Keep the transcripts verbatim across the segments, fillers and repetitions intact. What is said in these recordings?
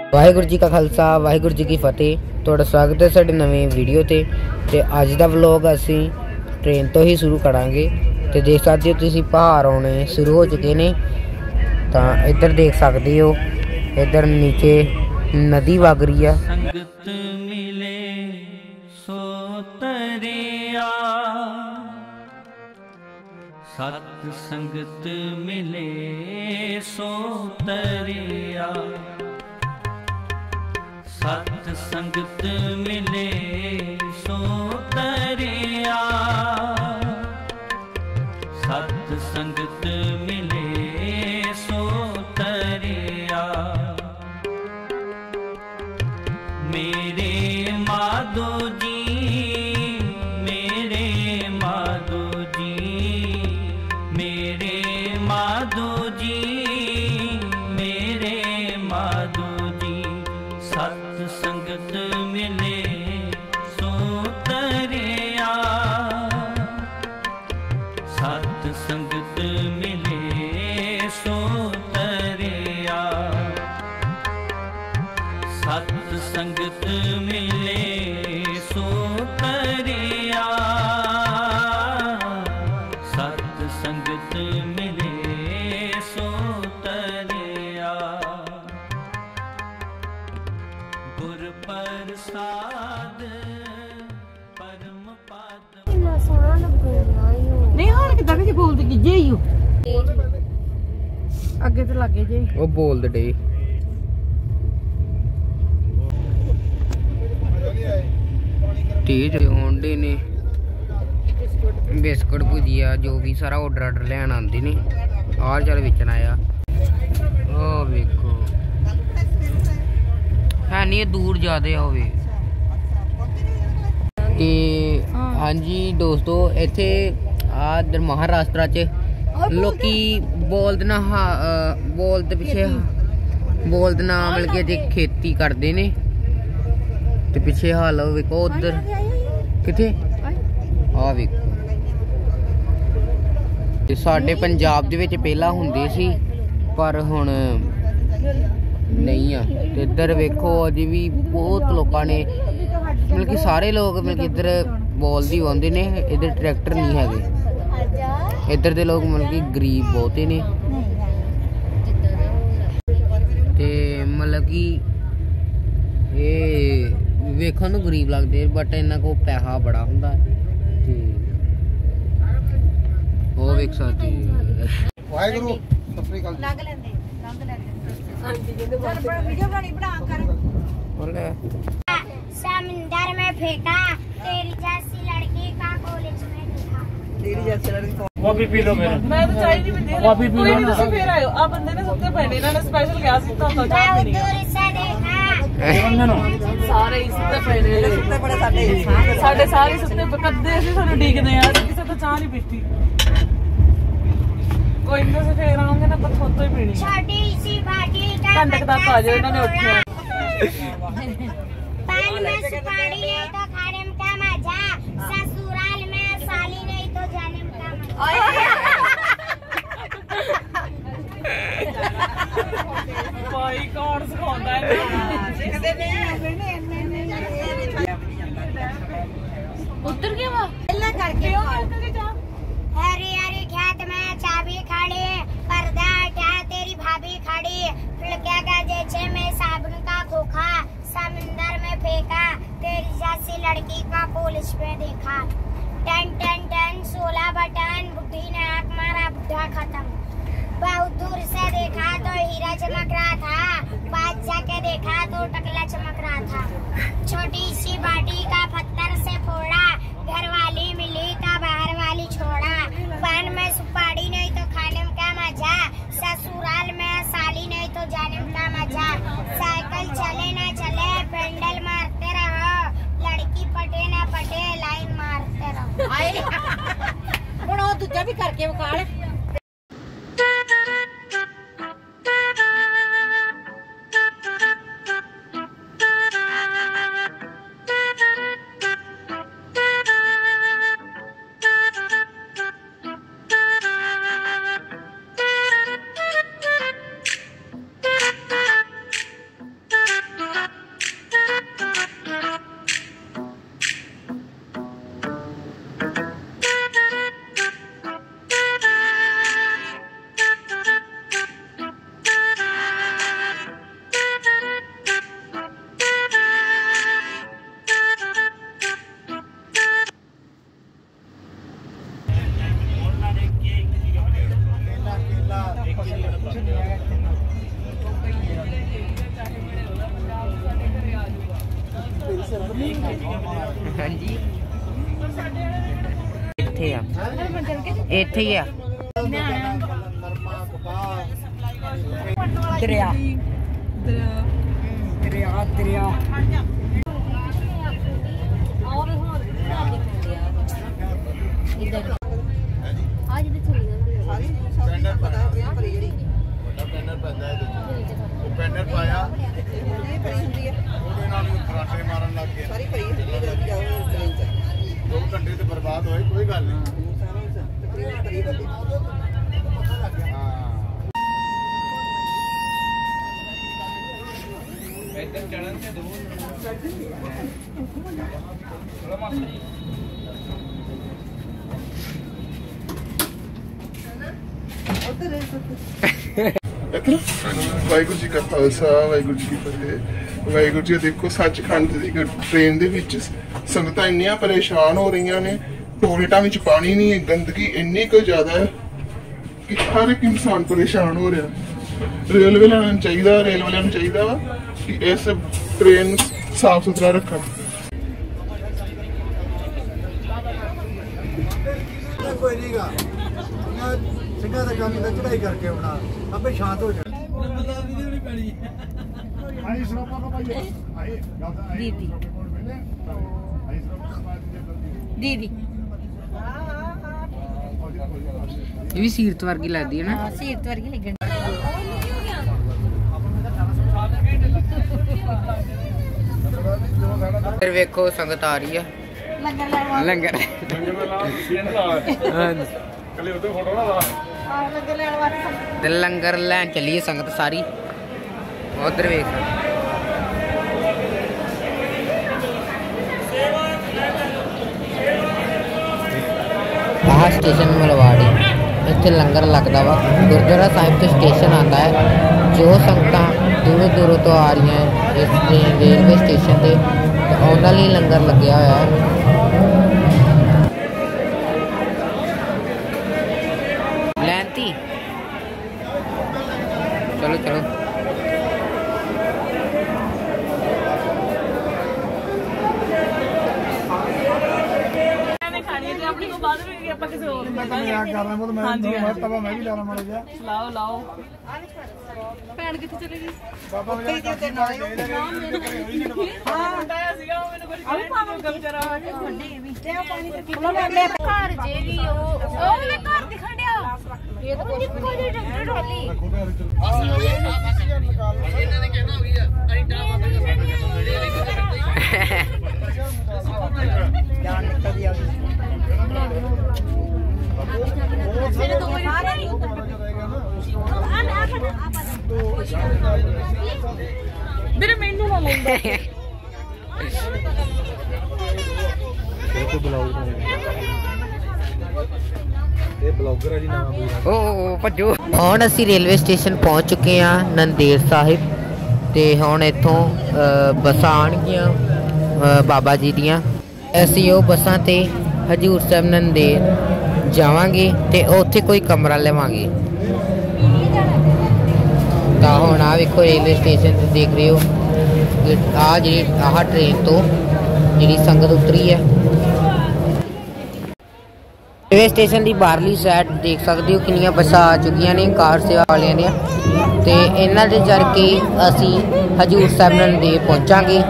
वाहिगुरू जी का खालसा वाहिगुरू जी की फतेह। तुहाडा स्वागत है साडे नवे वीडियो ते ते अज दा व्लॉग असी ट्रेन तो ही शुरू करांगे। ते देख सकते हो तुसीं पहाड़ आने शुरू हो चुके ने। तां इधर देख सकते हो, इधर नीचे नदी वग रही है। संगत मिले सो तरिया, सत संगत मिले सो तरिया, सत संगत मिले सो तरिया, सत संगत मिले सो तरिया। मेरे माधो जी मेरे माधो जी मेरे माधो जी मेरे माधो जी, सत संगत मिले सो तरिया, सत संगत मिले सो तरिया, सत संगत मिले सो तरिया, सत संगत मिले सो तरिया। गुर प्रसाद परम पद नहीं हार किदा कि बोलते कि जे ही अगे तो लगे जे वो बोल दे तेज होंडे ने बिस्कुट भुजिया जो भी सारा ऑर्डर आर्डर लैन आते ने। और चल बेचना आया ओ वेखो है नहीं दूर ज्यादा होवे। ते हाँ जी दोस्तों, इत्थे आ इधर महाराष्ट्र च लोकी बोलदे ना बोलदे पिछे बोलदे ना मतलब कि खेती करते ने। ते पिछे हाल वेखो उधर किथे आ वेखो। ते साडे पंजाब दे विच पहला हुंदे सी पर हुण नहीं आ। ते इधर वेखो अजे भी बहुत लोकां ने मतलब कि सारे लोग मतलब कि इधर बोलदे आंदे ने। इधर ट्रैक्टर नहीं हैगे, इधर दे लोग मतलब कि गरीब बहुते ने। ते मतलब कि ये वेखण नूं गरीब लगदे बट इन्हां कोल पैसा बड़ा हुंदा। ते ਉਹ ਵੇਖ ਸਕਦੇ ਵਾਹਿਗੁਰੂ ਸਤਿ ਸ੍ਰੀ ਅਕਾਲ ਲੰਘ ਲੈਂਦੇ ਲੰਘ ਲੈਂਦੇ ਹਾਂਜੀ ਜਿਹਦੇ ਬਾਅਦ ਵੀਡੀਓ ਬਣਾਣੀ ਬਣਾ ਕਰ ਬੋਲੇ। समंदर में फेंका तेरी जैसी लड़की का कॉलेज में देखा, तेरी जैसी लड़की कॉफी पी लो मेरा। मैं तो चाय नहीं पीती। कॉफी पी लो ना। ਤੁਸੀਂ ਫੇਰ ਆਇਓ ਆ ਬੰਦੇ ਨੇ ਸੁੱਤੇ ਪਏ ਨੇ, ਇਹਨਾਂ ਨੇ ਸਪੈਸ਼ਲ ਕਿਹਾ ਸੀ ਤਾਂ ਚਾਹ ਪੀਣੀ मैं दूर से देखा ਸਾਰੇ ਹੀ ਸੁੱਤੇ ਪਏ ਨੇ। ਸੁੱਤੇ ਪੜੇ ਸਾਡੇ ਸਾਡੇ ਸਾਰੇ ਸੁੱਤੇ ਕੱਦੇ ਅਸੀਂ ਸਾਨੂੰ ਡੀਕਦੇ ਆ, ਕਿਸੇ ਤੋਂ ਚਾਹ ਨਹੀਂ ਪੀਤੀ। ਕੋਈ ਨਾ ਸੇ ਫੇਰ ਆਉਂਗੇ ਨਾ ਪਰ ਥੋਤੋਂ ਹੀ ਪੀਣੀ। छोटी सी बाटी का ਘੰਟੇ ਤੱਕ ਆ ਜਾਓ, ਇਹਨਾਂ ਨੇ ਉੱਠਿਆ। पान में सुपारी नहीं तो खाने में क्या मजा, ससुराल में साली नहीं तो जाने में क्या मजा। भाई कौन सिखाता है देखते ने उतर गया वो एला करके हरी हरी खेत में चाबी खड़ी, पर्दा हटा तेरी भाभी खड़ी, फिर का जैसे में साबुन का खोखा समंदर में फेंका तेरी जैसी लड़की का पुलिस पे देखा। टन टन टन सोलह बटन बुढ़ी ने आंख मारा बुढ़ा खत्म। बहुत दूर से देखा तो हीरा चमक रहा था, पास जाके देखा तो टकला चमक रहा था। छोटी सी बाटी का पत्थर से फोड़ा, घर वाली मिली तो बाहर वाली छोड़ा। पान में सुपारी नहीं तो खाने में क्या मजा, ससुराल में साली नहीं तो जाने में क्या मजा। साइकिल चले ना चले पेंडल मारते रहो, लड़की पटे ना पटे लाइन मारते रहो। ਹੁਣ ਉਹ ਦੂਜਾ ਵੀ ਕਰਕੇ ਵਿਖਾਲ। ਹਾਂਜੀ ਇੱਥੇ ਆ ਇੱਥੇ ਹੀ ਆ ਦਰਿਆ ਦਰਿਆ ਦਰਿਆ ਪੈਨਰ ਪਾਇਆ ਇਹ ਪਰੀ ਹੁੰਦੀ ਹੈ ਉਹਦੇ ਨਾਲ ਖਰਾਟੇ ਮਾਰਨ ਲੱਗ ਗਏ ਸਾਰੀ ਪਰੀ ਹੁੰਦੀ ਹੈ ਜਦ ਜਾਓ ਟ੍ਰੇਨ ਚ ਦੋ ਘੰਟੇ ਤੇ ਬਰਬਾਦ ਹੋਏ ਕੋਈ ਗੱਲ ਨਹੀਂ ਤਕਰੀਬਨ ਪਰੀ ਬੰਦੀ ਹਾਂ ਇੱਧਰ ਚੜਨ ਤੇ ਦੋ ਵਾਹਿਗੁਰੂ ਜੀ ਕਾ ਖਾਲਸਾ ਵਾਹਿਗੁਰੂ ਜੀ ਕੀ ਫਤਿਹ। ਵਾਹਿਗੁਰੂ ਜੀ ਦੇਖੋ ਸੱਚਖੰਡ ਦੀ ਟ੍ਰੇਨ ਦੇ ਵਿੱਚ ਸੰਗਤਾਂ ਇੰਨੀਆਂ ਪਰੇਸ਼ਾਨ ਹੋ ਰਹੀਆਂ ਨੇ। ਟੋਇਲਟਾਂ ਵਿੱਚ ਪਾਣੀ ਨਹੀਂ ਹੈ, ਗੰਦਗੀ ਇੰਨੀ ਕੁ ਜ਼ਿਆਦਾ ਹੈ ਕਿ ਹਰ ਇੱਕ ਇਨਸਾਨ ਪਰੇਸ਼ਾਨ ਹੋ ਰਿਹਾ। ਰੇਲਵੇ ਵਾਲਿਆਂ ਨੂੰ ਚਾਹੀਦਾ ਰੇਲ ਵਾਲਿਆਂ ਨੂੰ ਚਾਹੀਦਾ ਵਾ ਕਿ ਇਸ ਟ੍ਰੇਨ ਸਾਫ਼ ਸੁਥਰਾ ਰੱਖਣ। ਕੋਈ ਨਹੀਂਗਾ ਸਿੰਘਾਂ ਦਾ ਕੰਮ ਤਾਂ ਚੜਾਈ ਕਰਕੇ ਆਉਣਾ ਆਪੇ ਸ਼ਾਂਤ ਹੋ ਜਾਣਾ ਦੀਦੀ ਦੀਦੀ ਇਹ ਵੀ ਸੀਰਤ ਵਰਗੀ ਲੱਗਦੀ ਹੈ ਨਾ। ਹਾਂ ਸੀਰਤ ਵਰਗੀ ਲੱਗਣ ਫਿਰ ਵੇਖੋ ਸੰਗਤ ਆ ਰਹੀ ਆ ਲੰਗਰ ਲੈਣ ਲੰਗਰ ਕੱਲੇ ਉੱਤੇ ਫੋਟੋ ਨਾ ਲਾ ਲੰਗਰ ਲੈਣ ਵਾਸਤੇ ਤੇ ਲੰਗਰ ਲੈਣ ਚੱਲੀਏ ਸੰਗਤ ਸਾਰੀ। ਉਧਰ ਵੇਖ ਆਹ ਸਟੇਸ਼ਨ ਮਲਵਾੜੀ, ਇੱਥੇ ਲੰਗਰ ਲੱਗਦਾ ਵਾ। ਗੁਰਦੁਆਰਾ ਸਾਹਿਬ ਤੋਂ ਸਟੇਸ਼ਨ ਆਉਂਦਾ ਹੈ। ਜੋ ਸੰਗਤਾਂ ਦੂਰੋਂ ਦੂਰੋਂ ਤੋਂ ਆ ਰਹੀਆਂ ਇਸ ਰੇਲਵੇ ਸਟੇਸ਼ਨ ਤੇ ਉਹਨਾਂ ਲਈ ਲੰਗਰ ਲੱਗਿਆ ਹੋਇਆ ਹੈ। ਲੈਂਤੀ ਚਲੋ ਚਲੋ ਆਪਣੀ ਕੋ ਬਾਅਦ ਵਿੱਚ ਆਪਾਂ ਕਿਸੇ ਹੋਰ ਮੈਂ ਤਾਂ ਯਾਦ ਕਰ ਰਹਾ ਹਾਂ ਮੈਂ ਮੈਂ ਤਵਾ ਮੈਂ ਵੀ ਲਾਣਾ ਮਾੜਾ ਜਿਹਾ ਲਾਓ ਲਾਓ ਭੈਣ ਕਿੱਥੇ ਚਲੇ ਗਈ ਬਾਬਾ ਵਜਾ ਕੇ ਨਾਲ ਹਾਂ ਮੁੰਡਾ ਸੀਗਾ ਉਹ ਮੈਨੂੰ ਕੁਝ ਆ ਵੀ ਪਾਵਾਂ ਵਿਚਾਰਾ ਵੱਡੀ ਵੀ ਤੇ ਪਾਣੀ ਤੇ ਘਰ ਜੇ ਵੀ ਉਹ ਉਹ ਵੀ ਘਰ ਦਿਖਣ ਡਿਆ ਇਹ ਤਾਂ ਕੋਈ ਕੋਈ ਡਾਕਟਰ ਢੋਲੀ ਇਹਨਾਂ ਨੇ ਕਹਿਣਾ ਹੋ ਗਿਆ ਅਸੀਂ ਜਾਨ ਨਿਕਲਦੀ ਆ ਮੇਰੇ ਤੋਂ ਕੋਈ ਮਾਰੇ ਨਹੀਂ ਆ ਆ ਆ ਮੇਰੇ ਮੈਨੂੰ ਨਾ ਲੈਂਦਾ ਇਹ ਬਲੌਗਰ ਹੈ ਜੀ ਨਾਮ ਓ ਓ ਭੱਜੋ। ਹੁਣ ਅਸੀਂ ਰੇਲਵੇ ਸਟੇਸ਼ਨ ਪਹੁੰਚ ਚੁੱਕੇ ਹਾਂ ਨੰਦੇੜ ਸਾਹਿਬ ਤੇ ਹੁਣ ਇੱਥੋਂ ਬੱਸਾਂ ਆਉਣਗੀਆਂ ਬਾਬਾ ਜੀ ਦੀਆਂ। ਅਸੀਂ ਉਹ ਬੱਸਾਂ ਤੇ ਹਜੂਰ ਸਾਹਿਬ ਨੰਦੇੜ ਜਾਵਾਂਗੇ ਤੇ ਉੱਥੇ ਕੋਈ ਕਮਰਾ ਲਵਾਂਗੇ। ਤਾਂ ਹੁਣ ਆ ਵੇਖੋ ਰੇਲਵੇ ਸਟੇਸ਼ਨ ਤੇ ਦੇਖ ਰਹੇ ਹੋ ਆ ਜਿਹੜੀ ਆਹ ਟ੍ਰੇਨ ਤੋਂ ਜਿਹੜੀ ਸੰਗਤ ਉਤਰੀ ਹੈ। ਰੇਲਵੇ ਸਟੇਸ਼ਨ ਦੀ ਬਾਹਰਲੀ ਸਾਈਡ ਦੇਖ ਸਕਦੇ ਹੋ ਕਿੰਨੀਆਂ ਬੱਸਾਂ ਆ ਚੁੱਕੀਆਂ ਨੇ ਕਾਰ ਸੇਵਾ ਵਾਲਿਆਂ ਦੀਆਂ ਤੇ ਇਹਨਾਂ ਦੇ ਚੜ ਕੇ ਅਸੀਂ ਹਜੂਰ ਸਾਹਿਬ ਨੰਦੇੜ ਪਹੁੰਚਾਂਗੇ।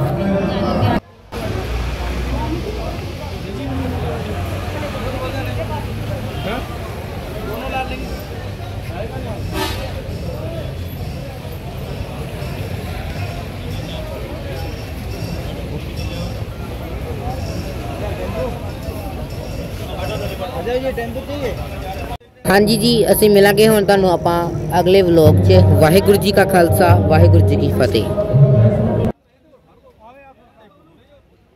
ਹਾਂਜੀ ਜੀ ਅਸੀਂ ਮਿਲਾਂਗੇ ਹੁਣ ਤੁਹਾਨੂੰ ਆਪਾਂ ਅਗਲੇ ਵਲੋਗ 'ਚ। ਵਾਹਿਗੁਰੂ ਜੀ ਕਾ ਖਾਲਸਾ ਵਾਹਿਗੁਰੂ ਜੀ ਕੀ ਫਤਿਹ।